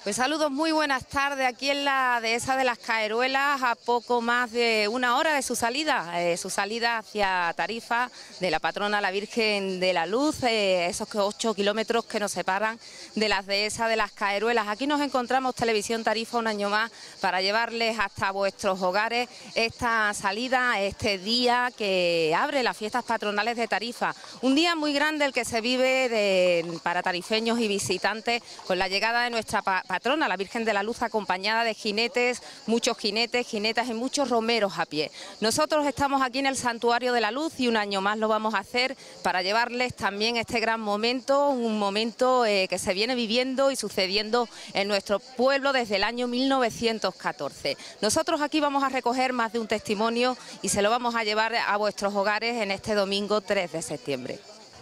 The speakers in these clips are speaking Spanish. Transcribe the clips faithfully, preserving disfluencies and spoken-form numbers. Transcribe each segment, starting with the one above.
Pues saludos, muy buenas tardes. Aquí en la dehesa de las Caeruelas, a poco más de una hora de su salida, eh, su salida hacia Tarifa, de la patrona la Virgen de la Luz, eh, esos ocho kilómetros que nos separan de las dehesas de las Caeruelas. Aquí nos encontramos Televisión Tarifa un año más para llevarles hasta vuestros hogares esta salida, este día que abre las fiestas patronales de Tarifa. Un día muy grande el que se vive de, para tarifeños y visitantes, con la llegada de nuestra patrona, la Virgen de la Luz, acompañada de jinetes, muchos jinetes, jinetas y muchos romeros a pie. Nosotros estamos aquí en el Santuario de la Luz y un año más lo vamos a hacer para llevarles también este gran momento, un momento eh, que se viene viviendo y sucediendo en nuestro pueblo desde el año mil novecientos catorce. Nosotros aquí vamos a recoger más de un testimonio y se lo vamos a llevar a vuestros hogares en este domingo tres de septiembre.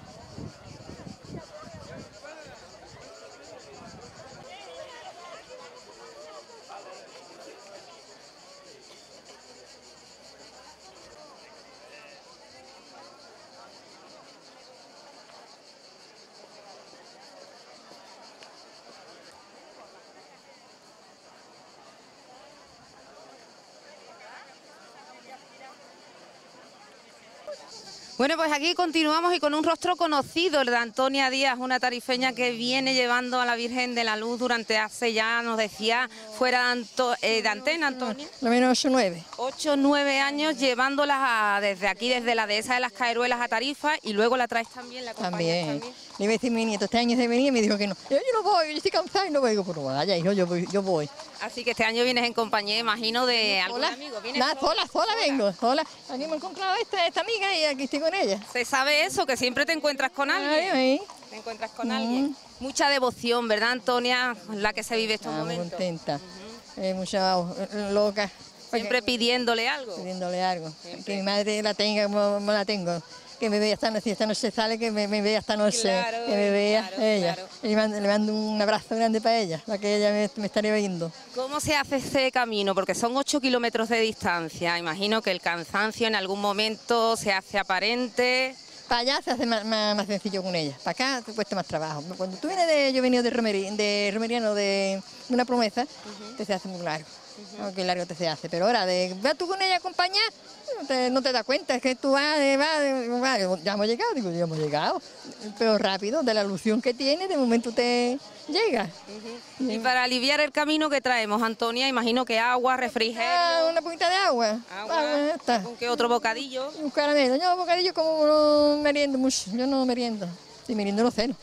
Bueno, pues aquí continuamos y con un rostro conocido, el de Antonia Díaz, una tarifeña que viene llevando a la Virgen de la Luz durante hace ya, nos decía, fuera de, Anto, eh, de antena, Antonia. Lo menos ocho o nueve. ocho o nueve años llevándolas a, desde aquí, desde la dehesa de las Caeruelas a Tarifa, y luego la traes también, la acompañas También. también. Le iba a decir mi nieto, este año de venir y me dijo que no. Yo, yo no voy, yo estoy cansada y no voy. Digo, pero vaya, hijo, yo voy. Yo voy. Así que este año vienes en compañía, imagino, de algún Sola, amigo. ¿Vienes nada, sola? sola, sola vengo, sola. Aquí me he encontrado esta, esta amiga y aquí estoy con ella. Se sabe eso, que siempre te encuentras con alguien. Ay, ay. Te encuentras con Mm. alguien. Mucha devoción, ¿verdad, Antonia? La que se vive estos Ah, muy momentos. contenta. Eh, mucha eh, loca. Siempre pidiéndole algo. Pidiéndole algo. Siempre. Que mi madre la tenga como, como la tengo. Que me vea esta noche, si esta noche sale, que me, me vea esta noche. Claro, que me vea claro, ella. claro. Y le mando, le mando un abrazo grande para ella, para que ella me, me estaría viendo. ¿Cómo se hace este camino? Porque son ocho kilómetros de distancia. Imagino que el cansancio en algún momento se hace aparente. Para allá se hace más, más, más sencillo con ella. Para acá te cuesta más trabajo. Cuando tú vienes de, yo he venido de, Romeri, de Romeriano, de una promesa, uh-huh. te se hace muy largo. Uh-huh. Oh, qué largo te se hace. Pero ahora, de vas tú con ella a acompañar, no te, no te das cuenta, es que tú vas, vas, vas, ya hemos llegado, digo, ya hemos llegado. Pero rápido, de la ilusión que tiene, de momento te llega. Uh-huh. Y para aliviar el camino que traemos, Antonia, imagino que agua, refrigerio. Ah, una poquita de agua. Agua, agua está. ¿Con qué otro bocadillo? Un caramelo. Yo bocadillo como no meriendo mucho, yo no meriendo. Si meriendo no ceno.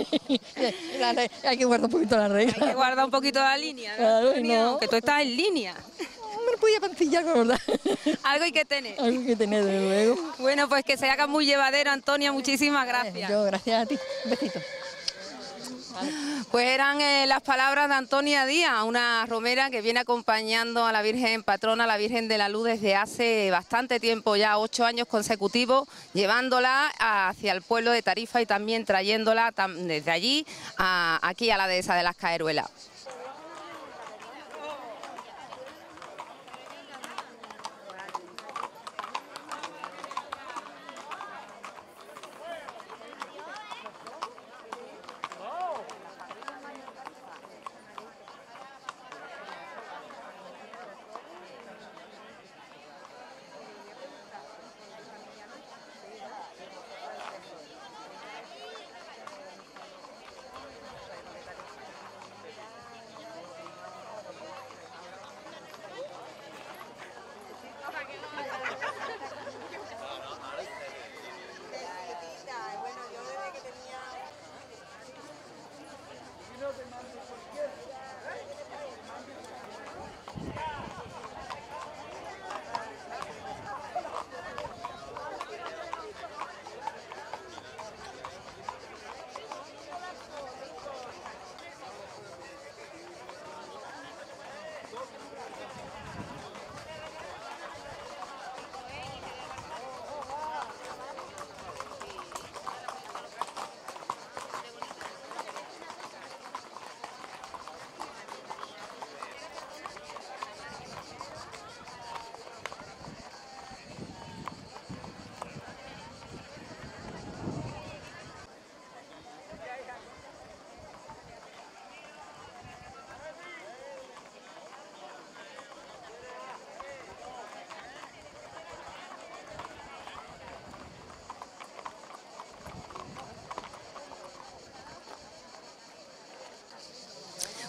Hay que guardar un poquito la regla. Hay que guardar un poquito la línea, ¿no? Claro, Antonia? no. Que tú estás en línea. Me lo podía pancillar, con verdad. Algo hay que tener. Algo hay que tener, desde luego. Bueno, pues que se haga muy llevadero, Antonia, muchísimas gracias. Yo, gracias a ti. Un besito. Pues eran eh, las palabras de Antonia Díaz, una romera que viene acompañando a la Virgen Patrona, a la Virgen de la Luz, desde hace bastante tiempo, ya ocho años consecutivos, llevándola hacia el pueblo de Tarifa y también trayéndola desde allí a, aquí a la dehesa de las Caeruelas.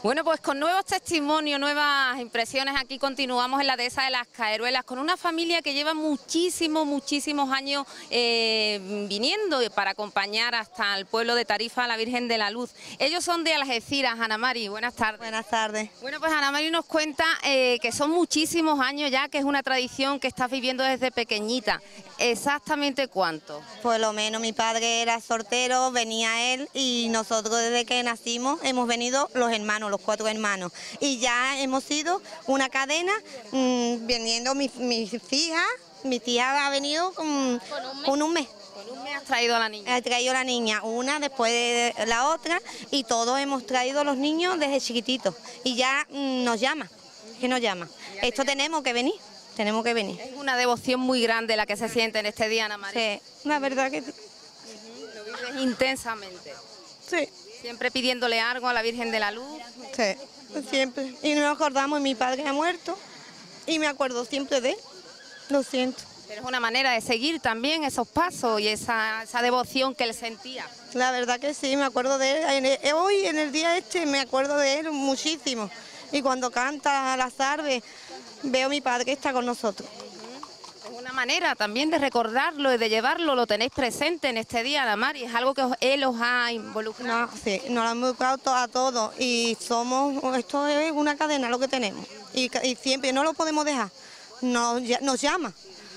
Bueno, pues con nuevos testimonios, nuevas impresiones, aquí continuamos en la dehesa de las Caeruelas con una familia que lleva muchísimos, muchísimos años eh, viniendo para acompañar hasta el pueblo de Tarifa a la Virgen de la Luz. Ellos son de Algeciras. Ana Mari, buenas tardes. Buenas tardes. Bueno, pues Ana Mari nos cuenta eh, que son muchísimos años ya, que es una tradición que estás viviendo desde pequeñita. ¿Exactamente cuánto? Por lo menos mi padre era soltero, venía él y nosotros desde que nacimos hemos venido los hermanos, los cuatro hermanos. Y ya hemos sido una cadena, mmm, viniendo mis mi hijas, mi tía ha venido con, ¿Con un mes? Con un mes. ¿Con un mes has traído a la niña? He traído a la niña, una después de la otra, y todos hemos traído a los niños desde chiquititos. Y ya mmm, nos llama, que nos llama. Esto tenemos que venir. Tenemos que venir. Es una devoción muy grande la que se siente en este día, Ana María. Sí, la verdad que sí. Uh-huh. Lo vives intensamente. Sí. Siempre pidiéndole algo a la Virgen de la Luz. Sí, siempre. Y nos acordamos, mi padre ha muerto y me acuerdo siempre de él. Lo siento. Pero es una manera de seguir también esos pasos y esa, esa devoción que él sentía. La verdad que sí, me acuerdo de él. En el, hoy, en el día este, me acuerdo de él muchísimo. Y cuando canta a las tardes, veo a mi padre que está con nosotros. Es una manera también de recordarlo y de llevarlo, lo tenéis presente en este día, Ana Mari, es algo que os, él os ha involucrado. No, sí, nos lo ha involucrado a todos y somos, esto es una cadena lo que tenemos y, y siempre no lo podemos dejar, nos, nos llama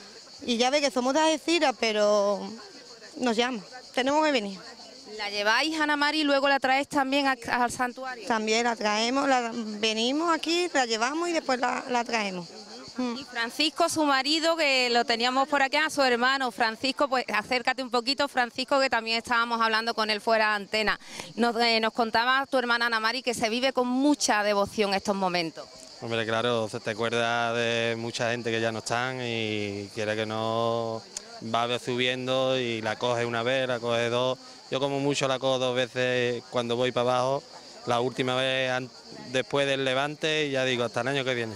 y ya ve que somos de Algeciras, pero nos llama, tenemos que venir. ¿La lleváis, Ana Mari, y luego la traéis también a, al santuario? También la traemos, la, venimos aquí, la llevamos y después la, la traemos. Uh-huh. Y Francisco, su marido, que lo teníamos por aquí, a su hermano Francisco, pues acércate un poquito, Francisco, que también estábamos hablando con él fuera de antena. Nos, eh, nos contaba tu hermana Ana Mari que se vive con mucha devoción estos momentos. Hombre, claro, se te acuerda de mucha gente que ya no están y quiere que no va subiendo y la coge una vez, la coge dos. Yo como mucho la cojo dos veces cuando voy para abajo, la última vez después del levante y ya digo, hasta el año que viene.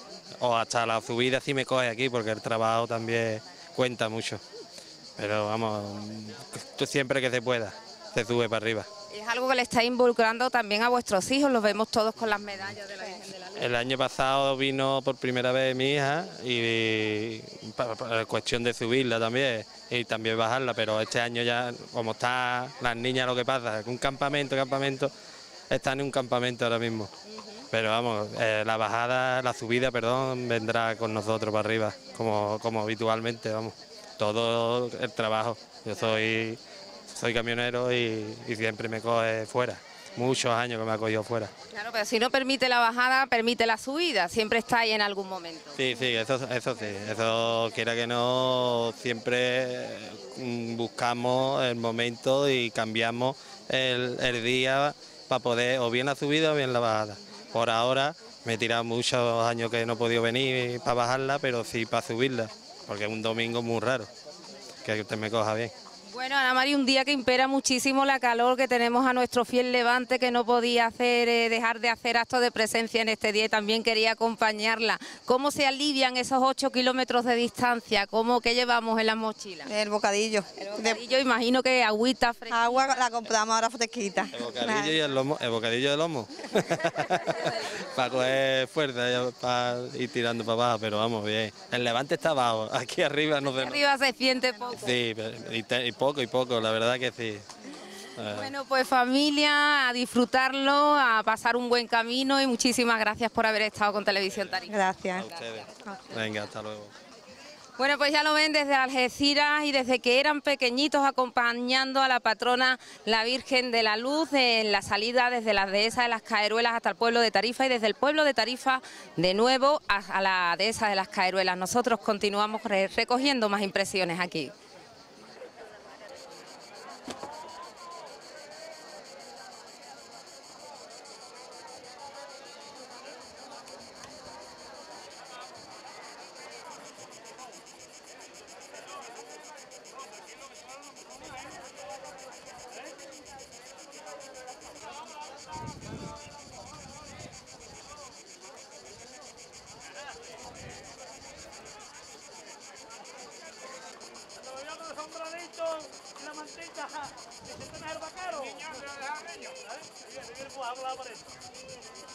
O hasta la subida si me coge aquí, porque el trabajo también cuenta mucho. Pero vamos, siempre que se pueda, se sube para arriba. Es algo que le está involucrando también a vuestros hijos, los vemos todos con las medallas de la Virgen de la Luz. El año pasado vino por primera vez mi hija y para, para cuestión de subirla también y también bajarla, pero este año ya, como están las niñas, lo que pasa, un campamento, campamento, están en un campamento ahora mismo. Uh-huh. Pero vamos, eh, la bajada, la subida, perdón, vendrá con nosotros para arriba, como, como habitualmente, vamos, todo el trabajo. Yo soy, soy camionero y, y siempre me coge fuera. Muchos años que me ha cogido fuera. Claro, pero si no permite la bajada, permite la subida, siempre está ahí en algún momento. Sí, sí, eso, eso sí, eso quiera que no, siempre buscamos el momento y cambiamos el, el día para poder, o bien la subida o bien la bajada. Por ahora me he tirado muchos años que no he podido venir para bajarla, pero sí para subirla, porque es un domingo muy raro, que usted me coja bien. Bueno, Ana Mari, un día que impera muchísimo la calor, que tenemos a nuestro fiel Levante que no podía hacer, eh, dejar de hacer actos de presencia en este día y también quería acompañarla. ¿Cómo se alivian esos ocho kilómetros de distancia? ¿Cómo, qué llevamos en las mochilas? El bocadillo. El bocadillo, de... imagino que agüita fresca. Agua la compramos ahora fresquita. El bocadillo y el lomo, el bocadillo de lomo. Para coger fuerza, para ir tirando para abajo, pero vamos bien. El Levante está abajo, aquí arriba no sé. Arriba se siente poco. Sí, y, te, y poco y poco, la verdad que sí. Bueno, pues familia, a disfrutarlo, a pasar un buen camino y muchísimas gracias por haber estado con Televisión Tarifa. Gracias. A ustedes. Venga, hasta luego. Bueno, pues ya lo ven desde Algeciras y desde que eran pequeñitos acompañando a la patrona, la Virgen de la Luz, en la salida desde la dehesa de las Caeruelas hasta el pueblo de Tarifa y desde el pueblo de Tarifa de nuevo a la dehesa de las Caeruelas. Nosotros continuamos recogiendo más impresiones aquí. Y la mantita, ¿ese es el vaquero? Niño, ¿me lo dejas, niño? ¿Eh? Viene, viene, pues, habla la pared.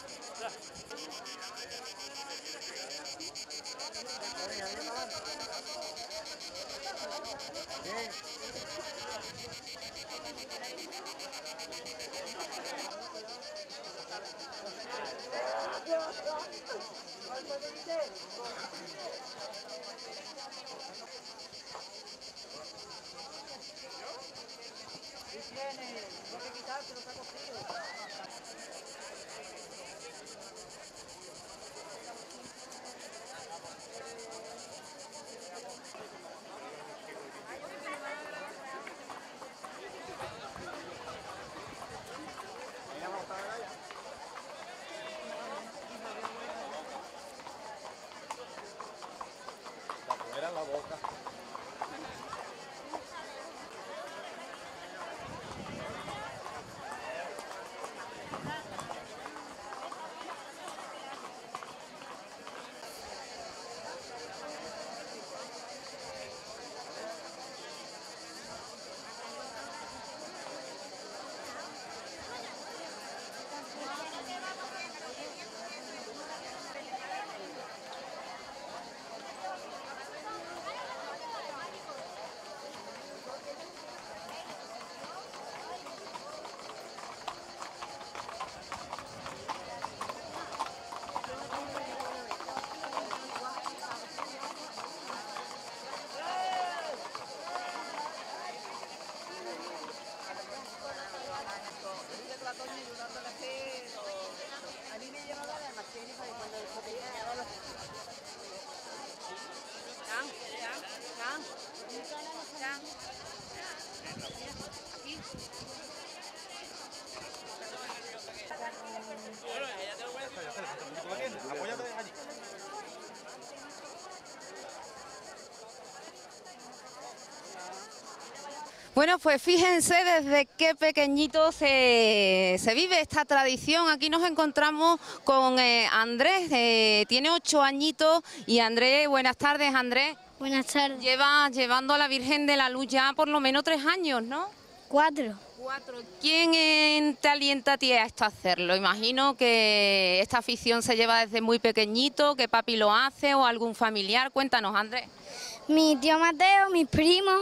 Bueno, pues fíjense desde qué pequeñito se, se vive esta tradición. Aquí nos encontramos con eh, Andrés, eh, tiene ocho añitos. Y Andrés, buenas tardes, Andrés. Buenas tardes. Lleva llevando a la Virgen de la Luz ya por lo menos tres años, ¿no? Cuatro. Cuatro. ¿Quién eh, te alienta a ti a esto a hacerlo? Imagino que esta afición se lleva desde muy pequeñito, que papi lo hace o algún familiar. Cuéntanos, Andrés. Mi tío Mateo, mis primos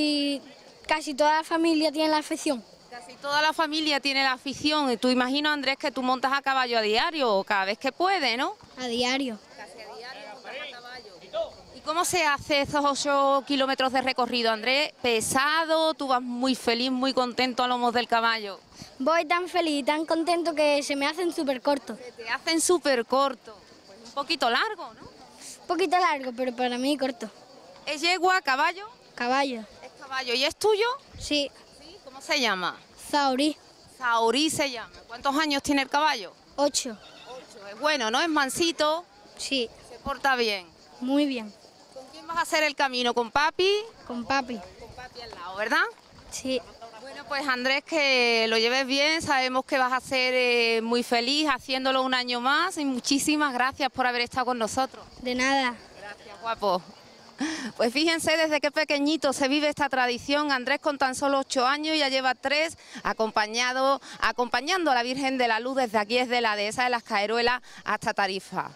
y casi toda la familia tiene la afición. Casi toda la familia tiene la afición. Y tú imagino, Andrés, que tú montas a caballo a diario o cada vez que puede, ¿no? A diario. Casi a diario montas a caballo. ¿Y cómo se hace esos ocho kilómetros de recorrido, Andrés? ¿Pesado? ¿Tú vas muy feliz, muy contento a lomos del caballo? Voy tan feliz y tan contento que se me hacen súper cortos. Se te hacen súper cortos. Pues un poquito largo, ¿no? Un poquito largo, pero para mí corto. ¿Es yegua, caballo? Caballo. Es caballo. ¿Y es tuyo? Sí. Sí. ¿Cómo se llama? Zaurí. Zaurí se llama. ¿Cuántos años tiene el caballo? Ocho. Ocho. Es bueno, ¿no? Es mansito. Sí. Se porta bien. Muy bien. ¿Con quién vas a hacer el camino? ¿Con papi? Con papi. Con papi al lado, ¿verdad? Sí. Bueno, pues Andrés, que lo lleves bien, sabemos que vas a ser eh, muy feliz haciéndolo un año más y muchísimas gracias por haber estado con nosotros. De nada. Gracias, guapo. Pues fíjense desde qué pequeñito se vive esta tradición. Andrés con tan solo ocho años ya lleva tres acompañado, acompañando a la Virgen de la Luz desde aquí, desde la Dehesa de las Caeruelas hasta Tarifa.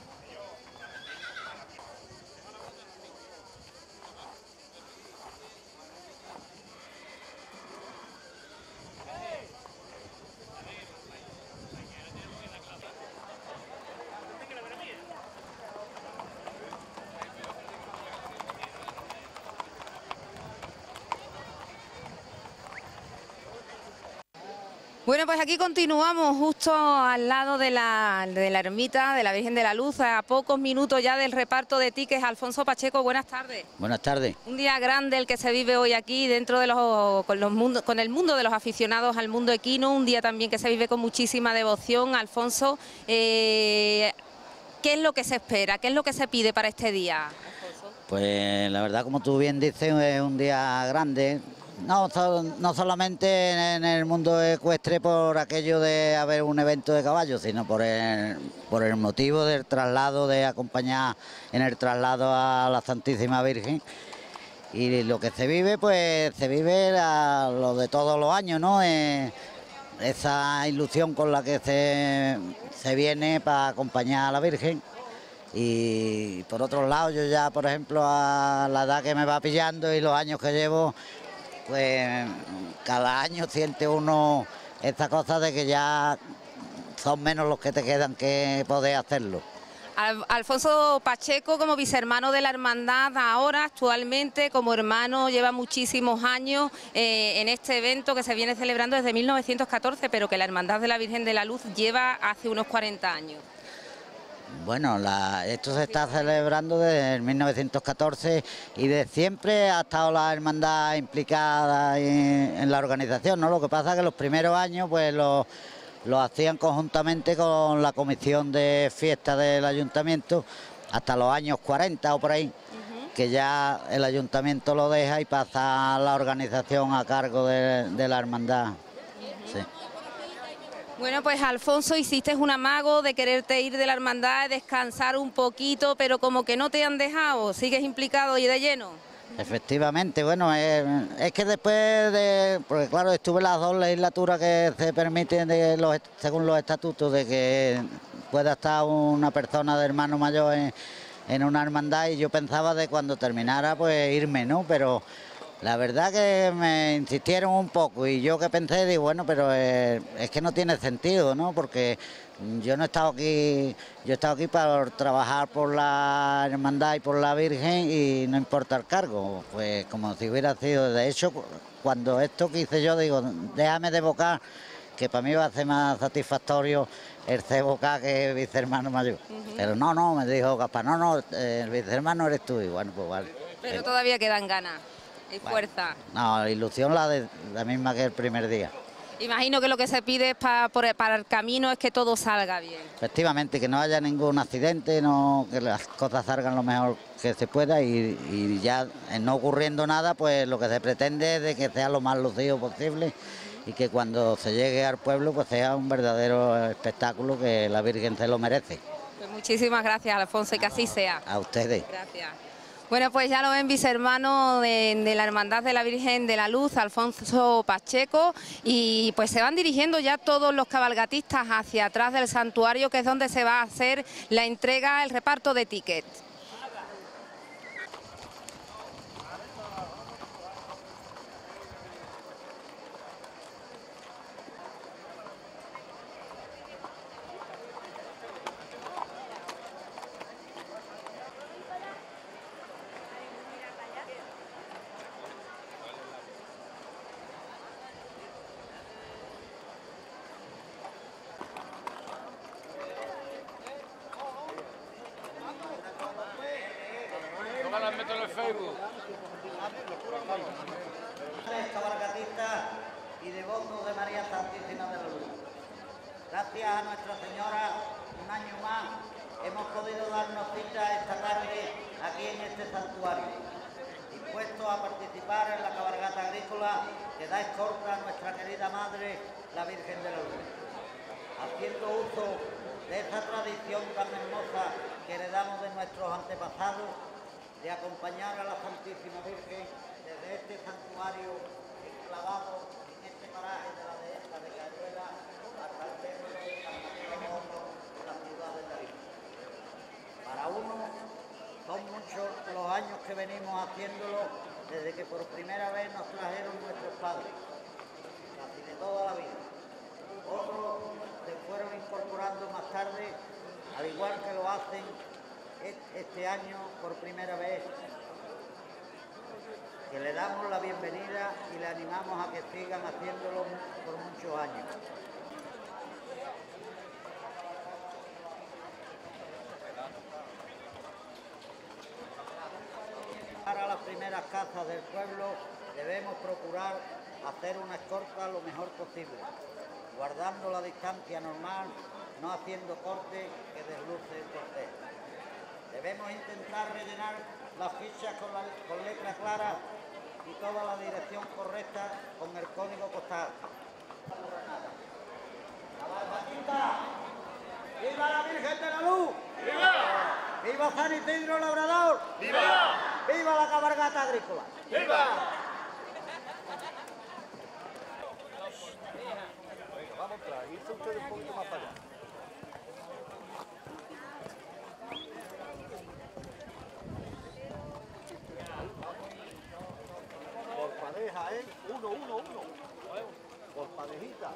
Bueno, pues aquí continuamos justo al lado de la, de la ermita de la Virgen de la Luz, a pocos minutos ya del reparto de tickets. Alfonso Pacheco, buenas tardes. Buenas tardes. Un día grande el que se vive hoy aquí dentro de los con, los mundo, con el mundo de los aficionados al mundo equino, un día también que se vive con muchísima devoción. Alfonso, eh, ¿qué es lo que se espera? ¿Qué es lo que se pide para este día, Alfonso? Pues la verdad, como tú bien dices, es un día grande. No, no solamente en el mundo ecuestre por aquello de haber un evento de caballos, sino por el, por el motivo del traslado, de acompañar en el traslado a la Santísima Virgen. Y lo que se vive, pues se vive a lo de todos los años, ¿no? Eh, esa ilusión con la que se, se viene para acompañar a la Virgen. Y por otro lado, yo ya, por ejemplo, a la edad que me va pillando y los años que llevo, pues cada año siente uno esta cosa de que ya son menos los que te quedan que poder hacerlo. Al- Alfonso Pacheco, como vicehermano de la hermandad, ahora actualmente como hermano lleva muchísimos años eh, en este evento que se viene celebrando desde mil novecientos catorce, pero que la Hermandad de la Virgen de la Luz lleva hace unos cuarenta años. Bueno, la- esto se está celebrando desde mil novecientos catorce y de siempre ha estado la hermandad implicada en, en la organización, ¿no? Lo que pasa es que los primeros años pues lo, lo hacían conjuntamente con la comisión de fiestas del ayuntamiento hasta los años cuarenta o por ahí, uh-huh. que ya el ayuntamiento lo deja y pasa la organización a cargo de, de la hermandad. Uh-huh. Sí. Bueno, pues Alfonso, hiciste un amago de quererte ir de la hermandad, descansar un poquito, pero como que no te han dejado, ¿sigues implicado y de lleno? Efectivamente, bueno, es, es que después de, porque claro, estuve las dos legislaturas que se permiten de los, según los estatutos de que pueda estar una persona de hermano mayor en, en una hermandad y yo pensaba de cuando terminara pues irme, ¿no? Pero la verdad que me insistieron un poco y yo que pensé, digo, bueno, pero eh, es que no tiene sentido, ¿no? Porque yo no he estado aquí, yo he estado aquí para trabajar por la hermandad y por la Virgen y no importa el cargo, pues como si hubiera sido. De hecho, cuando esto que hice yo, digo, déjame de vocar, que para mí va a ser más satisfactorio el ser vocar que el vicehermano mayor. Uh-huh. Pero no, no, me dijo Gaspar, no, no, el vicehermano eres tú, y bueno, pues vale. Pero todavía quedan ganas. Y fuerza. Bueno, no, ilusión la, de, la misma que el primer día. Imagino que lo que se pide pa, por, para el camino es que todo salga bien. Efectivamente, que no haya ningún accidente, no, que las cosas salgan lo mejor que se pueda y, y ya no ocurriendo nada, pues lo que se pretende es de que sea lo más lucido posible y que cuando se llegue al pueblo pues sea un verdadero espectáculo que la Virgen se lo merece. Pues muchísimas gracias, Alfonso, y que así sea. A ustedes. Gracias. Bueno, pues ya lo ven, vicehermano de, de la Hermandad de la Virgen de la Luz, Alfonso Pacheco, y pues se van dirigiendo ya todos los cabalgatistas hacia atrás del santuario, que es donde se va a hacer la entrega, el reparto de tickets. Cabalgatistas y devotos de María Santísima de la Luz. Gracias a Nuestra Señora, un año más hemos podido darnos cita esta tarde aquí en este santuario, dispuestos a participar en la cabalgata agrícola que da escolta a nuestra querida Madre, la Virgen de la Luz, haciendo uso de esa tradición tan hermosa que heredamos de nuestros antepasados, de acompañar a la Santísima Virgen desde este santuario enclavado en este paraje de la dehesa de Caeruela hasta el templo de San Mateo de la ciudad de Tarifa. Para uno son muchos los años que venimos haciéndolo desde que por primera vez nos trajeron nuestros padres, casi de toda la vida. Otros se fueron incorporando más tarde, al igual que lo hacen este año por primera vez, que le damos la bienvenida y le animamos a que sigan haciéndolo por muchos años. Para las primeras casas del pueblo debemos procurar hacer una escolta lo mejor posible, guardando la distancia normal, no haciendo corte que desluce el cortejo. Debemos intentar rellenar las fichas con, la, con letra clara y toda la dirección correcta con el código postal. ¡Cabalgatista! ¡Viva la Virgen de la Luz! ¡Viva! ¡Viva San Isidro Labrador! ¡Viva! ¡Viva la cabalgata agrícola! ¡Viva! Vamos atrás, irse ustedes un poquito más para allá. Por pareja, ¿eh? Uno, uno, uno. Por parejita.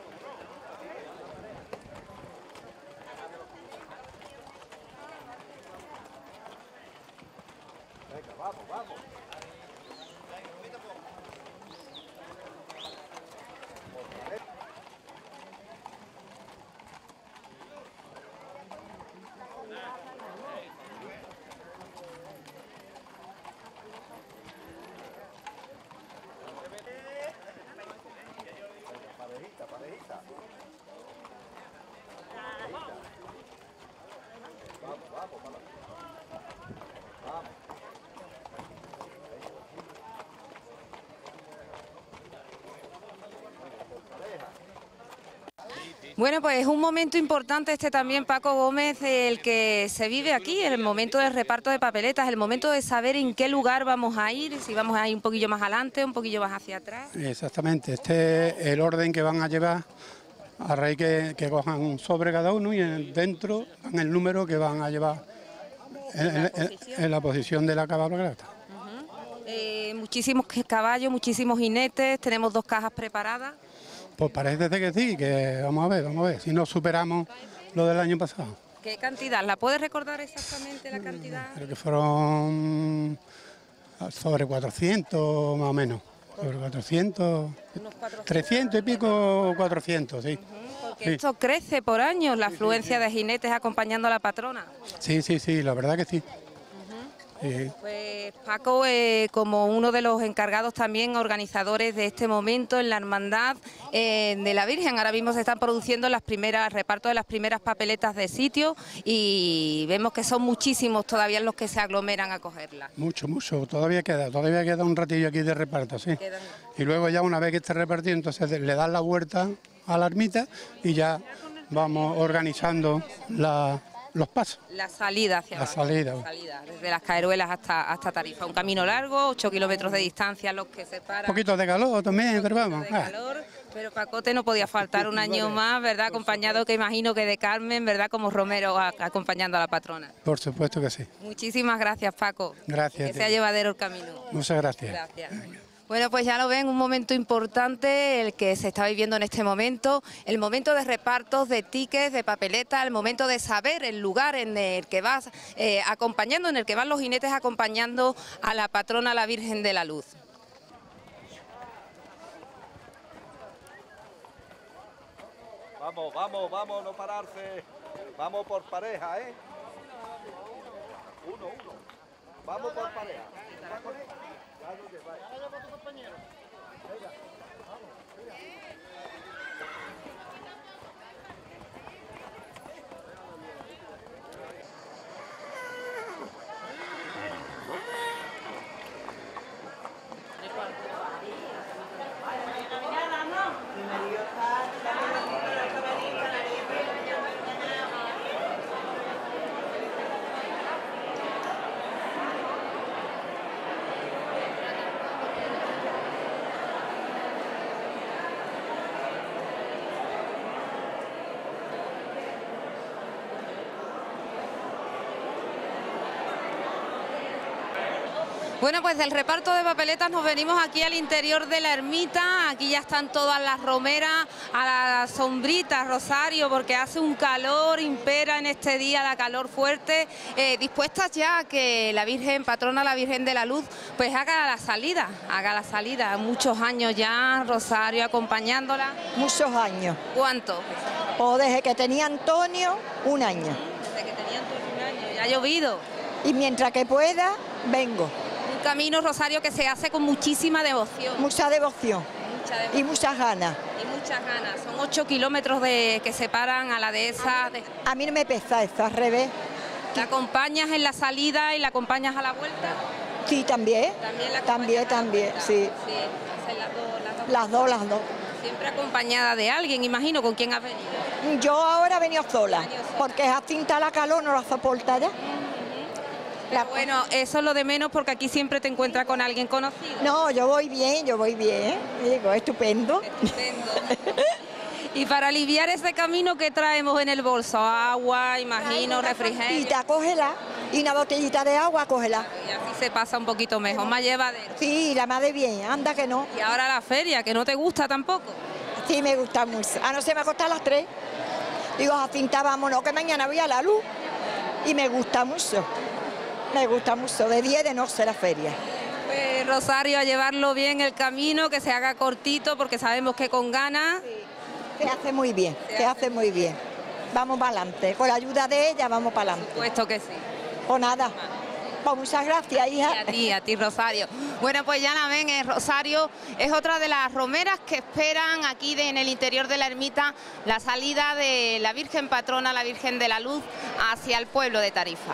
Bueno, pues es un momento importante este también, Paco Gómez, el que se vive aquí, el momento del reparto de papeletas, el momento de saber en qué lugar vamos a ir, si vamos a ir un poquillo más adelante, un poquillo más hacia atrás. Exactamente, este es el orden que van a llevar, a raíz que, que cojan un sobre cada uno y en- dentro van el número que van a llevar en, en- en- en la posición de la cabalgata. Eh, muchísimos caballos, muchísimos jinetes, tenemos dos cajas preparadas. Pues parece que sí, que vamos a ver, vamos a ver, si no superamos lo del año pasado. ¿Qué cantidad? ¿La puedes recordar exactamente la cantidad? Creo que fueron sobre cuatrocientos más o menos, sobre cuatrocientos, Unos cuatrocientos. trescientos y pico, cuatrocientos, sí. Porque Sí. esto crece por años, la afluencia de jinetes acompañando a la patrona. Sí, sí, sí, la verdad que sí. Sí. Pues Paco, eh, como uno de los encargados también organizadores de este momento en la hermandad eh, de la Virgen, ahora mismo se están produciendo las primeras repartos de las primeras papeletas de sitio y vemos que son muchísimos todavía los que se aglomeran a cogerlas. Mucho, mucho, todavía queda, todavía queda un ratillo aquí de reparto, sí. Quedan- Y luego ya una vez que esté repartido, entonces le dan la vuelta a la ermita y ya vamos organizando la- los pasos. La salida hacia La abajo, salida. la salida, desde las Caeruelas hasta, hasta Tarifa. Un camino largo, ocho kilómetros de distancia los que separan. Un poquito de calor también, pero vamos. de ah. calor, pero Pacote no podía faltar un año más, ¿verdad? Acompañado, que imagino que de Carmen, ¿verdad? Como Romero a- acompañando a la patrona. Por supuesto que sí. Muchísimas gracias, Paco. Gracias. Que a sea ti. llevadero el camino. Muchas gracias. Gracias. Bueno, pues ya lo ven, un momento importante el que se está viviendo en este momento, el momento de repartos de tickets, de papeletas, el momento de saber el lugar en el que vas eh, acompañando, en el que van los jinetes acompañando a la patrona, la Virgen de la Luz. Vamos, vamos, vamos, no pararse. Vamos por pareja, ¿eh? Uno, uno. Vamos por pareja. Bueno, pues del reparto de papeletas nos venimos aquí al interior de la ermita. Aquí ya están todas las romeras a la sombrita, Rosario, porque hace un calor, impera en este día la calor fuerte, eh, dispuestas ya a que la Virgen, patrona, la Virgen de la Luz, pues haga la salida, haga la salida. Muchos años ya, Rosario, acompañándola. Muchos años. ¿Cuánto? O desde que tenía Antonio, un año. Desde que tenían todos un año, ya ha llovido. Y mientras que pueda, vengo. Un camino, Rosario, que se hace con muchísima devoción. Mucha devoción. Mucha devoción. Y muchas ganas. Y muchas ganas. Son ocho kilómetros de, que separan a la dehesa. De... A mí no me pesa esto, al revés. ¿La acompañas en la salida y la acompañas a la vuelta? Sí, también. También, la También, acompañas a la también, vuelta. sí. Sí, hacen las dos, las dos. Las dos, las dos. Siempre acompañada de alguien, imagino. ¿Con quién has venido? Yo ahora he venido sola, Ha venido sola. porque Jacinta la calor no la soporta ya. La- Bueno, eso es lo de menos porque aquí siempre te encuentras con alguien conocido. No, yo voy bien, yo voy bien. Digo, estupendo. Estupendo. Y para aliviar ese camino, ¿qué traemos en el bolso? Agua, imagino, refrigerio. Y cógela. Y una botellita de agua, cógela. Y así se pasa un poquito mejor, más llevadero. Sí, la madre bien, anda que no. Y ahora la feria, que no te gusta tampoco. Sí, me gusta mucho. A no ser me acostar a las tres. Digo, Jacinta, vámonos, que mañana voy a la luz. Y me gusta mucho. Me gusta mucho, de día y de noche la feria. Pues, Rosario, a llevarlo bien el camino, que se haga cortito, porque sabemos que con ganas... Se hace muy bien, se, se hace, hace muy bien. Vamos para adelante, con la ayuda de ella vamos para adelante. Puesto que sí. Pues nada, pues muchas gracias, hija. Y a ti, a ti, Rosario. Bueno, pues ya la ven, eh, Rosario es otra de las romeras que esperan aquí de, en el interior de la ermita la salida de la Virgen Patrona, la Virgen de la Luz, hacia el pueblo de Tarifa.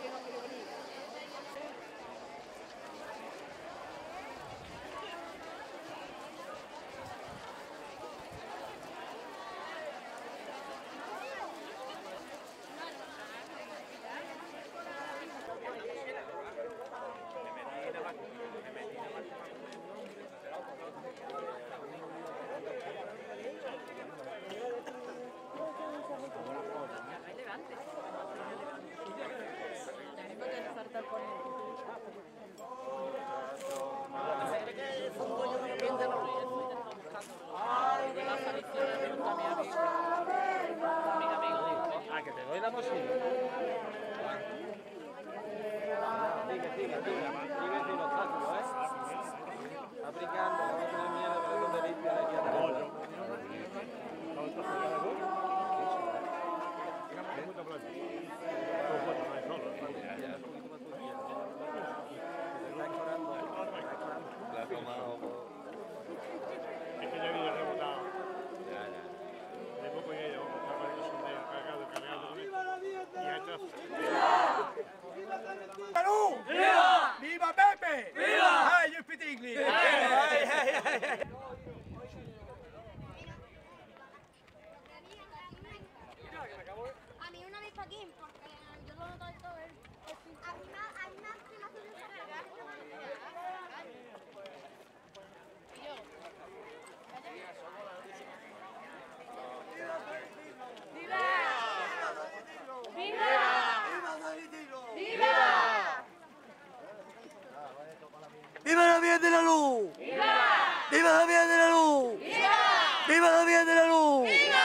Ah, que te doy la mochila. Sigue, sigue, sigue. Sigue sin obstáculos, ¿eh? Está brincando, no va a tener miedo, pero es donde limpia de aquí atrás. Es que ya viene rebotado. Ya, ya. De poco ya yo, para que son de cargado, cargado. Y esto. ¡Perú! ¡Viva! ¡Viva Pepe! ¡Viva! ¡Ay, yo speak English! ¡Ay, ay, ay, ay! A mí una vez aquí, porque yo lo noto de todo el... A mí más, a mí más que no se usa cargar. ¡Viva la Vía de la Luz! ¡Viva! ¡Viva la Vía de la Luz! ¡Viva! ¡Viva la Vía de la Luz! ¡Viva!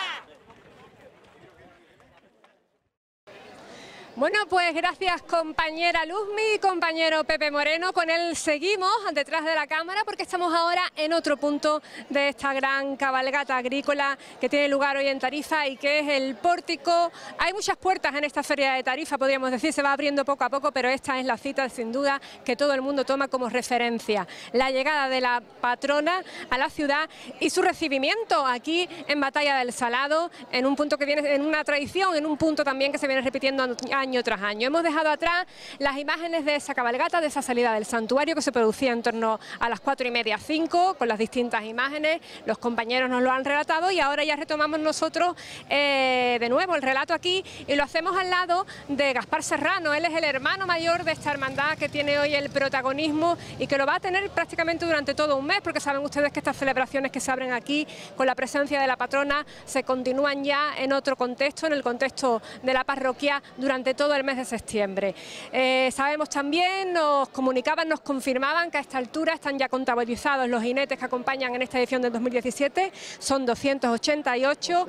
Bueno, pues gracias compañera Luzmi y compañero Pepe Moreno. Con él seguimos detrás de la cámara porque estamos ahora en otro punto de esta gran cabalgata agrícola que tiene lugar hoy en Tarifa y que es el pórtico. Hay muchas puertas en esta feria de Tarifa, podríamos decir, se va abriendo poco a poco, pero esta es la cita sin duda que todo el mundo toma como referencia. La llegada de la patrona a la ciudad y su recibimiento aquí en Batalla del Salado, en un punto que viene, en una tradición, en un punto también que se viene repitiendo año tras año. Hemos dejado atrás las imágenes de esa cabalgata, de esa salida del santuario que se producía en torno a las cuatro y media, cinco, con las distintas imágenes. Los compañeros nos lo han relatado y ahora ya retomamos nosotros eh, de nuevo el relato aquí y lo hacemos al lado de Gaspar Serrano. Él es el hermano mayor de esta hermandad que tiene hoy el protagonismo y que lo va a tener prácticamente durante todo un mes, porque saben ustedes que estas celebraciones que se abren aquí con la presencia de la patrona se continúan ya en otro contexto, en el contexto de la parroquia durante todo el mes de septiembre. Eh, sabemos también, nos comunicaban, nos confirmaban que a esta altura están ya contabilizados los jinetes que acompañan en esta edición del dos mil diecisiete, son doscientos ochenta y ocho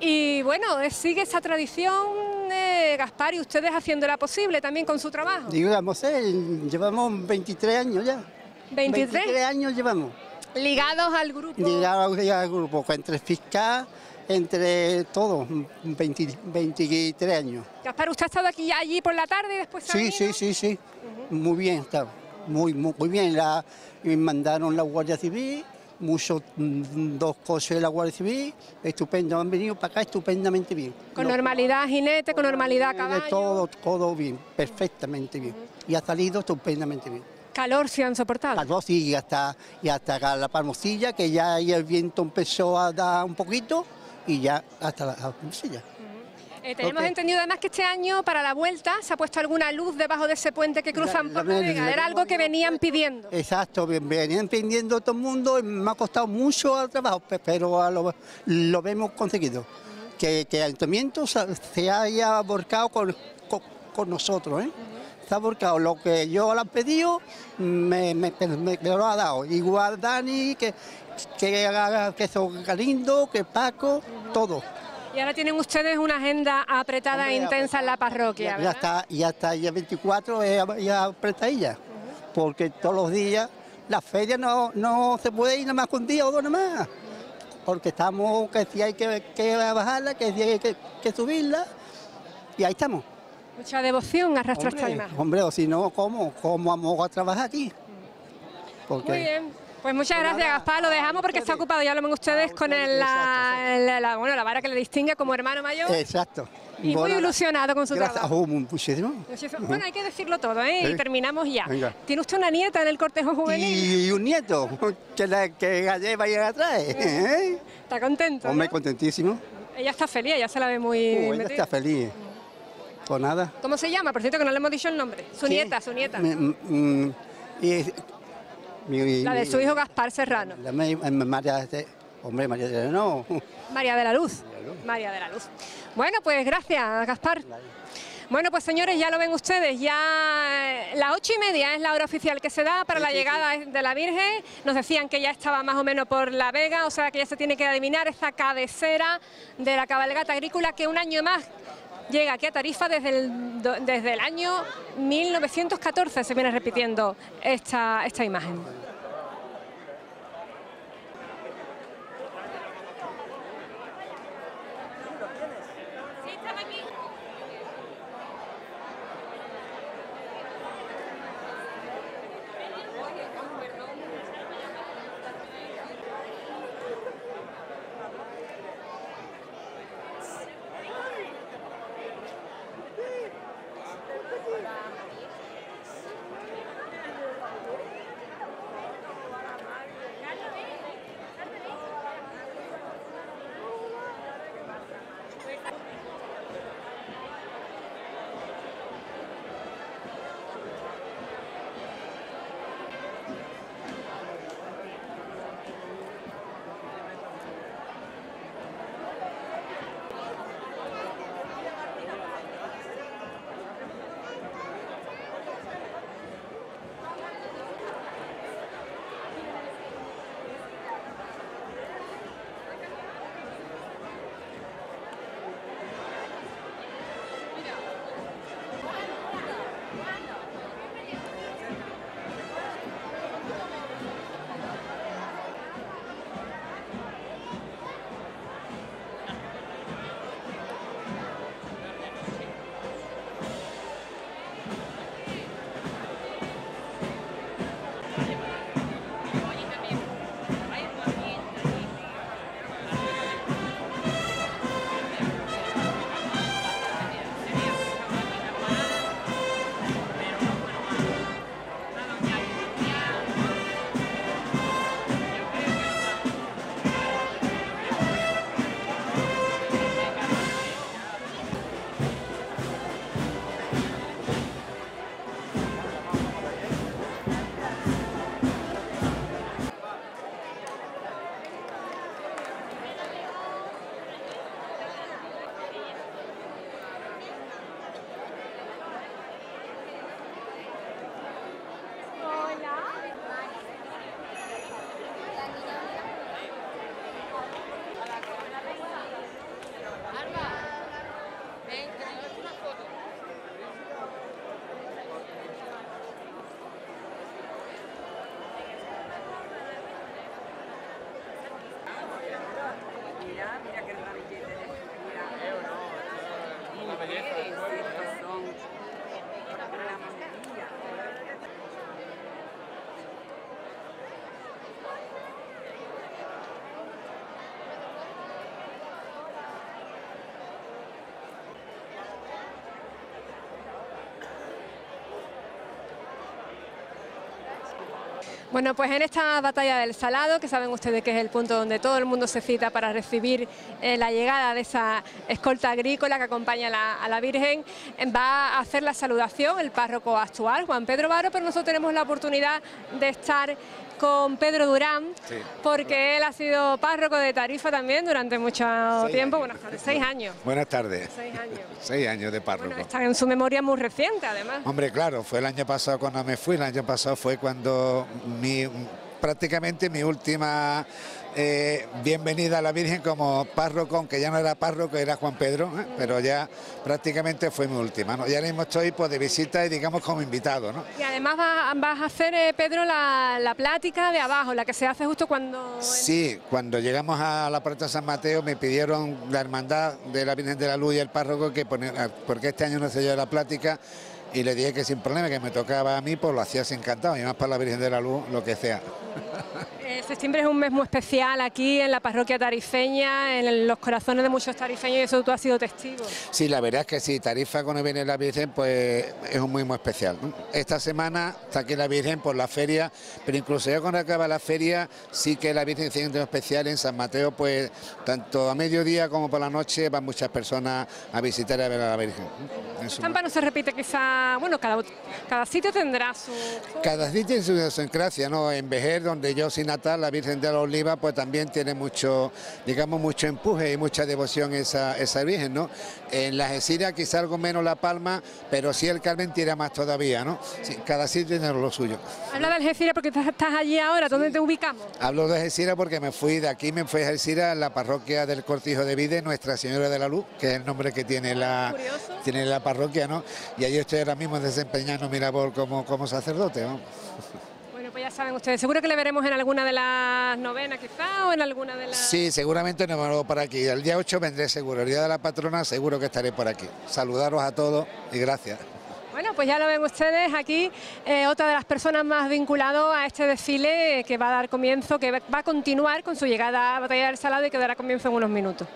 y bueno, eh, sigue esa tradición, eh, Gaspar, y ustedes haciéndola posible también con su trabajo. Digamos, eh, llevamos veintitrés años ya. ¿veintitrés? veintitrés años llevamos. Ligados al grupo. Ligados al grupo, entre fiscal, entre todos, veinte, veintitrés años. Gaspar, ¿usted ha estado aquí ya allí por la tarde y después Sí, sí, sí, sí. Uh-huh. Muy bien está, muy, muy, muy bien. La, me mandaron la Guardia Civil, muchos, dos coches de la Guardia Civil, estupendo, han venido para acá estupendamente bien. Con no, normalidad jinete, con normalidad caballo. De todo, todo bien, perfectamente bien. Uh-huh. Y ha salido estupendamente bien. ¿Calor se han soportado? Calor sí, y hasta, y hasta acá la Palmosilla, que ya ahí el viento empezó a dar un poquito, y ya hasta la Palmosilla. Eh, tenemos okay. entendido además que este año para la vuelta se ha puesto alguna luz debajo de ese puente que cruzan la, la, por la Vega. Era algo que venían pidiendo. Exacto, venían pidiendo todo el mundo, me ha costado mucho el trabajo, pero lo, lo hemos conseguido. Uh-huh. Que, que el ayuntamiento se haya volcado con, con, con nosotros, ¿eh? Uh-huh. Se ha volcado lo que yo le he pedido, me, me, me, me lo ha dado. Igual Dani, que, que, que son Galindo, que Paco, uh-huh. todo. Y ahora tienen ustedes una agenda apretada Hombre, e intensa en la parroquia, ya, ¿verdad? Ya está, ya está, ya veinticuatro es ya apretadilla, uh-huh. porque todos los días la feria no, no se puede ir nada más con un día o dos nada más, uh-huh. porque estamos, que si hay que, que bajarla, que si hay que, que subirla, y ahí estamos. Mucha devoción arrastra esta imagen. Hombre, o si no, ¿cómo? ¿Cómo vamos a trabajar aquí? Porque... Muy bien. Pues muchas gracias, Gaspar. Lo dejamos porque está ocupado, ya lo ven ustedes, con el, la, la, la- bueno, la vara que le distingue como hermano mayor. Exacto. Y muy Bueno, ilusionado con su gracias. trabajo. Oh, muchísimo. Muchísimo. Bueno, hay que decirlo todo, ¿eh? Y Sí. terminamos ya. Venga. ¿Tiene usted una nieta en el cortejo juvenil? Y un nieto que, la, que la lleva y la trae. ¿eh? ¿Está contento? Hombre, ¿no? contentísimo. Ella está feliz, ella se la ve muy Oh, ella metida. está feliz. Pues nada. ¿Cómo se llama? Por cierto, que no le hemos dicho el nombre. Su Sí. nieta, su nieta. Mm, mm, y, mi- La de mi- su hijo Gaspar Serrano. La mi- María, de- hombre, María de no. María de la Luz. María de la Luz. Bueno, pues gracias, Gaspar. Bueno, pues señores, ya lo ven ustedes, ya eh, las ocho y media es la hora oficial que se da para la llegada de la Virgen. Nos decían que ya estaba más o menos por La Vega, o sea que ya se tiene que adivinar esta cabecera de la cabalgata agrícola que un año más llega aquí a Tarifa desde el, do- desde el año mil novecientos catorce, se viene repitiendo esta, esta imagen. Bueno, pues en esta batalla del Salado, que saben ustedes que es el punto donde todo el mundo se cita para recibir eh, la llegada de esa escolta agrícola que acompaña a la, a la Virgen, va a hacer la saludación el párroco actual, Juan Pedro Varo, pero nosotros tenemos la oportunidad de estar con Pedro Durán, Sí. porque él ha sido párroco de Tarifa también durante mucho tiempo, buenas tardes, seis años. Buenas tardes. Seis años. Seis años de párroco. Bueno, está en su memoria muy reciente, además. Hombre, claro, fue el año pasado cuando me fui, el año pasado fue cuando mi, prácticamente mi última eh, bienvenida a la Virgen como párroco, aunque ya no era párroco, era Juan Pedro, ¿eh? Pero ya prácticamente fue mi última, ¿no? Ya mismo estoy pues, de visita y digamos como invitado, ¿no? Y además va- vas a hacer, eh, Pedro, la, la plática de abajo, la que se hace justo cuando... Sí, cuando llegamos a la Puerta de San Mateo me pidieron la hermandad de la Virgen de la Luz y el párroco que poner, porque este año no se lleva la plática, y le dije que sin problema, que me tocaba a mí, pues lo hacía encantado, y más para la Virgen de la Luz, lo que sea. Eh, septiembre es un mes muy especial aquí en la parroquia tarifeña, en los corazones de muchos tarifeños, y eso tú has sido testigo. Sí, la verdad es que sí, Tarifa cuando viene la Virgen pues es un muy muy especial, ¿no? Esta semana está aquí la Virgen por la feria, pero incluso ya cuando acaba la feria sí que la Virgen tiene un especial en San Mateo, pues tanto a mediodía como por la noche van muchas personas a visitar y a ver a la Virgen. La estampa no se repite quizá, bueno, cada, cada sitio tendrá su... Cada sitio tiene su idiosincrasia, ¿no? En Vejer, donde yo soy natal, la Virgen de la Oliva, pues también tiene mucho, digamos, mucho empuje y mucha devoción esa, esa Virgen, ¿no? En la Algeciras quizá algo menos La Palma, pero sí el Carmen tira más todavía, ¿no? Sí, cada sitio tiene lo suyo. Habla de Algeciras porque estás allí ahora, ¿dónde te ubicamos? Hablo de Algeciras porque me fui de aquí, me fui a Algeciras, en la parroquia del Cortijo de Vide, Nuestra Señora de la Luz, que es el nombre que tiene la, tiene la parroquia, ¿no? Y allí estoy ahora mismo desempeñando mi labor como, como sacerdote, ¿no? Bueno, pues ya saben ustedes, seguro que le veremos en alguna de las novenas quizá, o en alguna de las... Sí, seguramente nos vamos por aquí. El día ocho vendré seguro, el día de la patrona seguro que estaré por aquí. Saludaros a todos y gracias. Bueno, pues ya lo ven ustedes aquí, eh, otra de las personas más vinculadas a este desfile que va a dar comienzo, que va a continuar con su llegada a Batalla del Salado y que dará comienzo en unos minutos.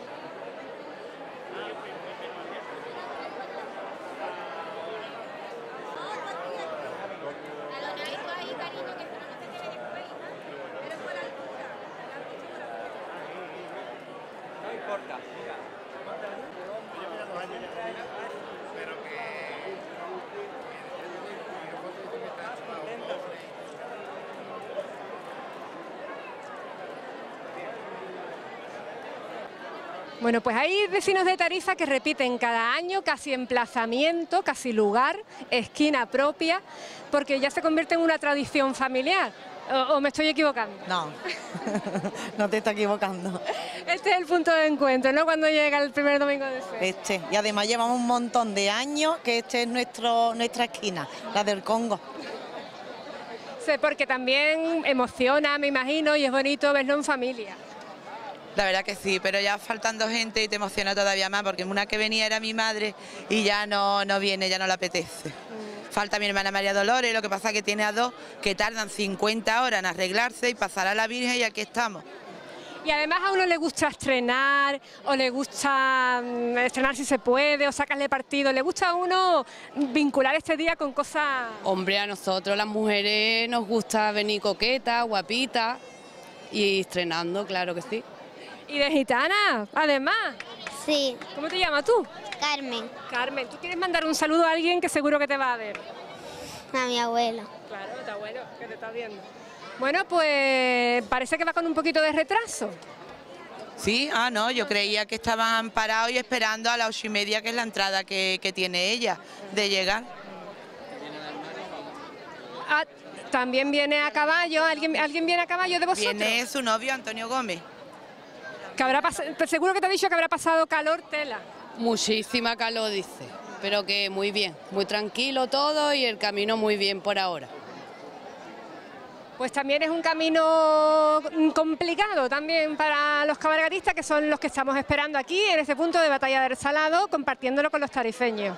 Bueno, pues hay vecinos de Tarifa que repiten cada año casi emplazamiento, casi lugar, esquina propia, porque ya se convierte en una tradición familiar. ¿O, o me estoy equivocando? No, no te estás equivocando. Este es el punto de encuentro, ¿no? Cuando llega el primer domingo de fe. Este, y además llevamos un montón de años que este es nuestro, nuestra esquina, la del Congo. Sí, porque también emociona, me imagino, y es bonito verlo en familia. La verdad que sí, pero ya faltando gente y te emociona todavía más, porque una que venía era mi madre y ya no, no viene, ya no le apetece. Mm. Falta mi hermana María Dolores, lo que pasa es que tiene a dos que tardan cincuenta horas en arreglarse y pasar a la Virgen y aquí estamos. Y además a uno le gusta estrenar, o le gusta um, estrenar si se puede, o sacarle partido, le gusta a uno vincular este día con cosas... Hombre, a nosotros las mujeres nos gusta venir coquetas, guapitas y estrenando, claro que sí. ¿Y de gitana, además? Sí. ¿Cómo te llamas tú? Carmen. Carmen, ¿tú quieres mandar un saludo a alguien que seguro que te va a ver? A mi abuelo. Claro, a tu abuelo, que te está viendo. Bueno, pues parece que va con un poquito de retraso. Sí, ah, no, yo creía que estaban parados y esperando a las ocho y media, que es la entrada que, que tiene ella, de llegar. Ah, también viene a caballo, ¿alguien, ¿alguien viene a caballo de vosotros? Viene su novio, Antonio Gómez. Que habrá seguro que te ha dicho que habrá pasado calor, tela. Muchísima calor, dice, pero que muy bien, muy tranquilo todo y el camino muy bien por ahora. Pues también es un camino complicado también para los cabalgatistas, que son los que estamos esperando aquí en este punto de Batalla del Salado, compartiéndolo con los tarifeños.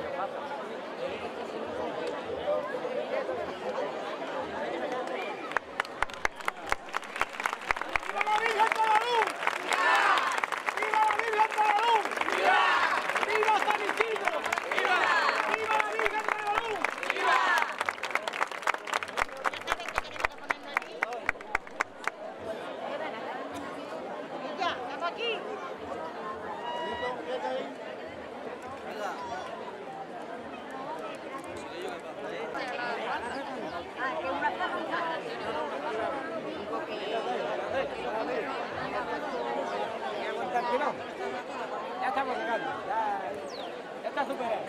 Ya estamos llegando, ya, ya está superado.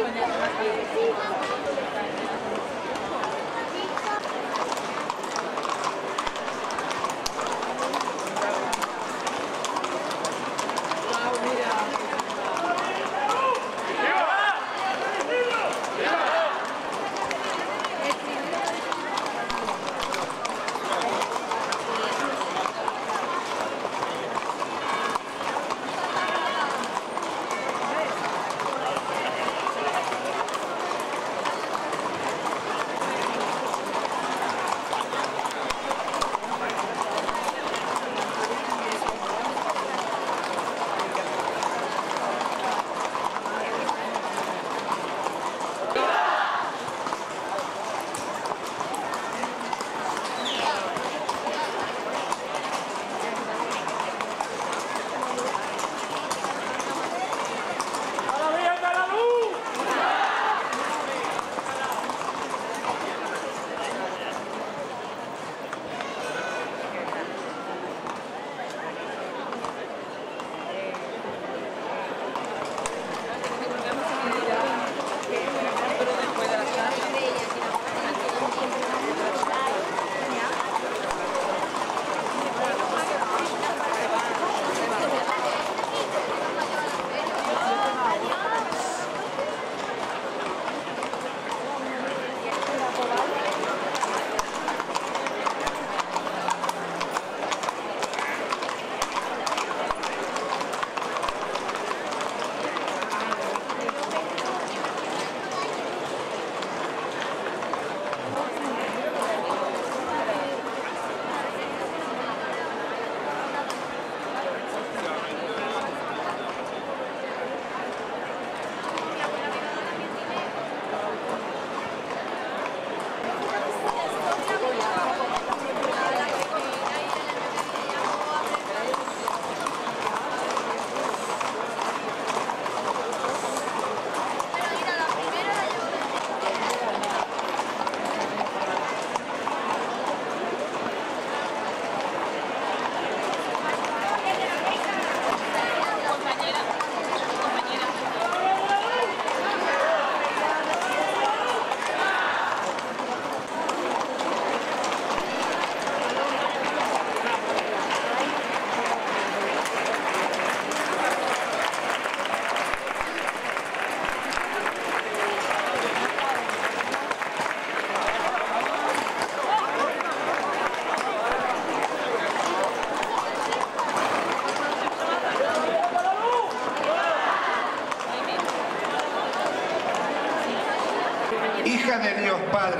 Hija de Dios Padre,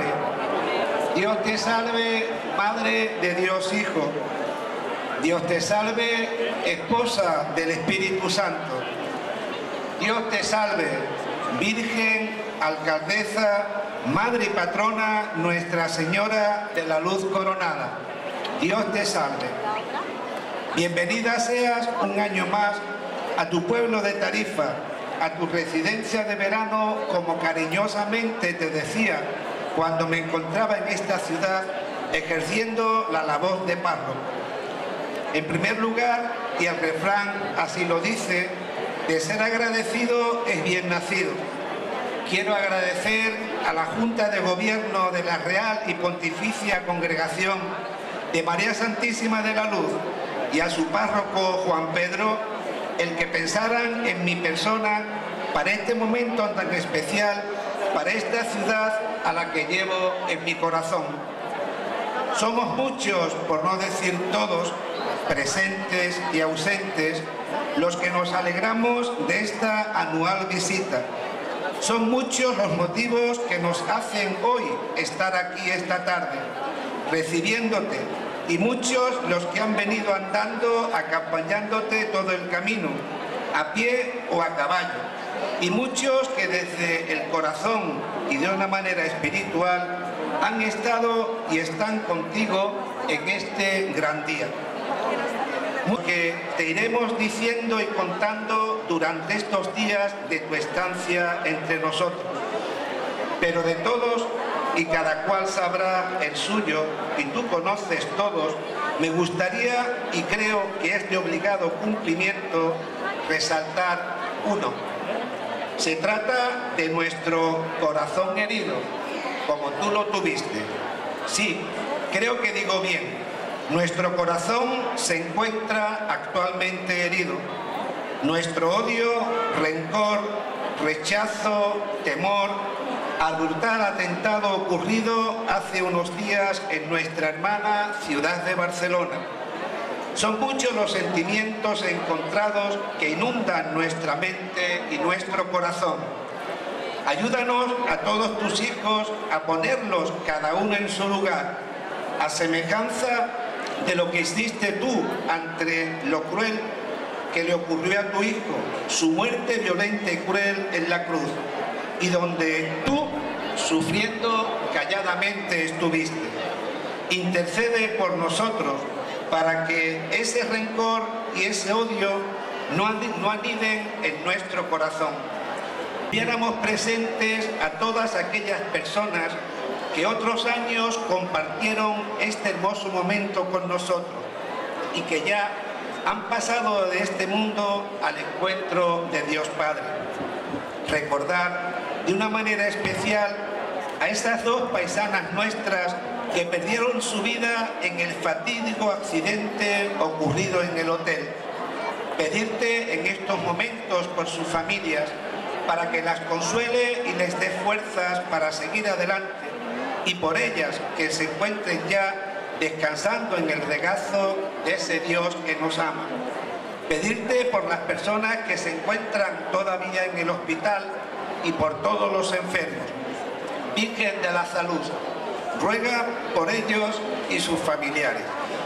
Dios te salve, Madre de Dios Hijo, Dios te salve, esposa del Espíritu Santo, Dios te salve, Virgen, alcaldesa, Madre y patrona, Nuestra Señora de la Luz Coronada, Dios te salve. Bienvenida seas un año más a tu pueblo de Tarifa, a tu residencia de verano, como cariñosamente te decía cuando me encontraba en esta ciudad ejerciendo la labor de párroco. En primer lugar, y el refrán así lo dice, de ser agradecido es bien nacido. Quiero agradecer a la Junta de Gobierno de la Real y Pontificia Congregación de María Santísima de la Luz y a su párroco Juan Pedro el que pensaran en mi persona para este momento tan especial, para esta ciudad a la que llevo en mi corazón. Somos muchos, por no decir todos, presentes y ausentes, los que nos alegramos de esta anual visita. Son muchos los motivos que nos hacen hoy estar aquí esta tarde, recibiéndote, y muchos los que han venido andando, acompañándote todo el camino, a pie o a caballo, y muchos que desde el corazón y de una manera espiritual han estado y están contigo en este gran día. Que te iremos diciendo y contando durante estos días de tu estancia entre nosotros. Pero de todos y cada cual sabrá el suyo, y tú conoces todos, me gustaría, y creo que es de obligado cumplimiento, resaltar uno. Se trata de nuestro corazón herido, como tú lo tuviste. Sí, creo que digo bien. Nuestro corazón se encuentra actualmente herido. Nuestro odio, rencor, rechazo, temor al brutal atentado ocurrido hace unos días en nuestra hermana ciudad de Barcelona. Son muchos los sentimientos encontrados que inundan nuestra mente y nuestro corazón. Ayúdanos a todos tus hijos a ponerlos cada uno en su lugar, a semejanza de lo que hiciste tú ante lo cruel que le ocurrió a tu hijo, su muerte violenta y cruel en la cruz, y donde tú, sufriendo calladamente, estuviste. Intercede por nosotros para que ese rencor y ese odio no, no aniden en nuestro corazón. Viéramos presentes a todas aquellas personas que otros años compartieron este hermoso momento con nosotros y que ya han pasado de este mundo al encuentro de Dios Padre. Recordar de una manera especial a esas dos paisanas nuestras que perdieron su vida en el fatídico accidente ocurrido en el hotel. Pedirte en estos momentos por sus familias para que las consuele y les dé fuerzas para seguir adelante, y por ellas que se encuentren ya descansando en el regazo de ese Dios que nos ama. Pedirte por las personas que se encuentran todavía en el hospital y por todos los enfermos. Virgen de la Salud, ruega por ellos y sus familiares.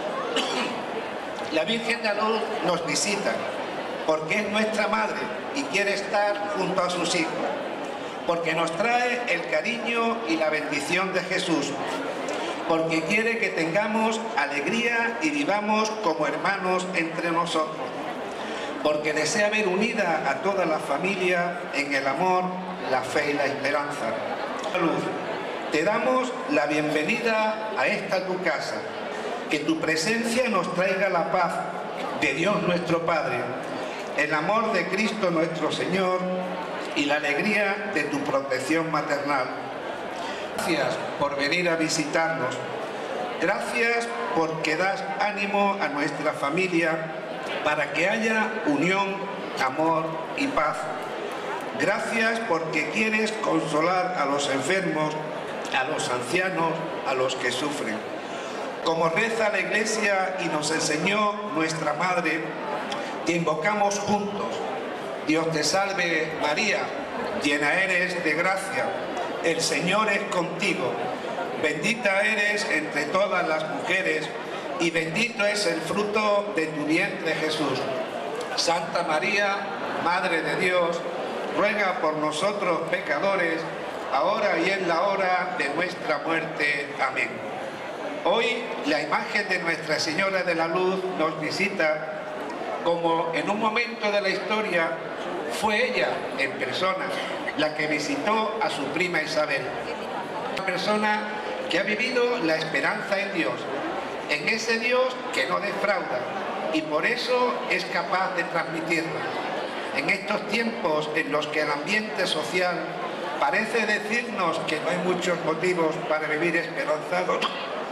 La Virgen de la Luz nos visita porque es nuestra madre y quiere estar junto a sus hijos, porque nos trae el cariño y la bendición de Jesús, porque quiere que tengamos alegría y vivamos como hermanos entre nosotros, porque desea ver unida a toda la familia en el amor, la fe y la esperanza. Luz, te damos la bienvenida a esta tu casa, que tu presencia nos traiga la paz de Dios nuestro Padre, el amor de Cristo nuestro Señor y la alegría de tu protección maternal. Gracias por venir a visitarnos. Gracias porque das ánimo a nuestra familia para que haya unión, amor y paz. Gracias porque quieres consolar a los enfermos, a los ancianos, a los que sufren. Como reza la Iglesia y nos enseñó nuestra Madre, te invocamos juntos. Dios te salve María, llena eres de gracia, el Señor es contigo. Bendita eres entre todas las mujeres y bendito es el fruto de tu vientre Jesús. Santa María, Madre de Dios, ruega por nosotros pecadores, ahora y en la hora de nuestra muerte. Amén. Hoy la imagen de Nuestra Señora de la Luz nos visita como en un momento de la historia fue ella en persona la que visitó a su prima Isabel. Una persona que ha vivido la esperanza en Dios, en ese Dios que no defrauda y por eso es capaz de transmitirla. En estos tiempos en los que el ambiente social parece decirnos que no hay muchos motivos para vivir esperanzados,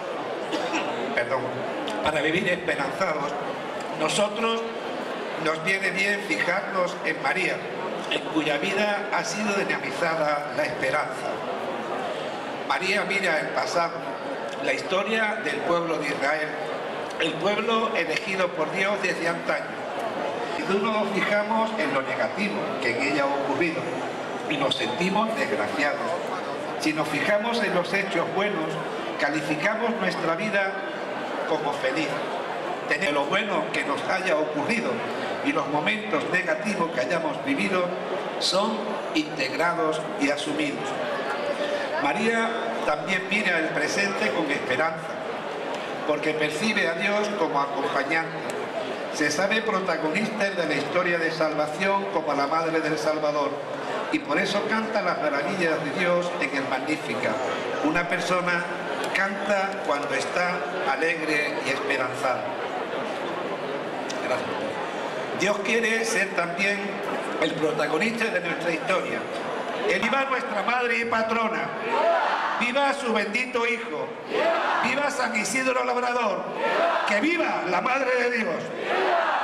perdón, para vivir esperanzados, nosotros nos viene bien fijarnos en María, en cuya vida ha sido dinamizada la esperanza. María mira el pasado, la historia del pueblo de Israel, el pueblo elegido por Dios desde antaño. Y no nos fijamos en lo negativo que en ella ha ocurrido y nos sentimos desgraciados. Si nos fijamos en los hechos buenos, calificamos nuestra vida como feliz. Tener lo bueno que nos haya ocurrido y los momentos negativos que hayamos vivido son integrados y asumidos. María también mira el presente con esperanza, porque percibe a Dios como acompañante. Se sabe protagonista de la historia de salvación como la Madre del Salvador, y por eso canta las maravillas de Dios en el Magnífica. Una persona canta cuando está alegre y esperanzada. Gracias. Dios quiere ser también el protagonista de nuestra historia. El viva nuestra madre y patrona. Viva su bendito hijo. Viva San Isidro Labrador. Que viva la Madre de Dios.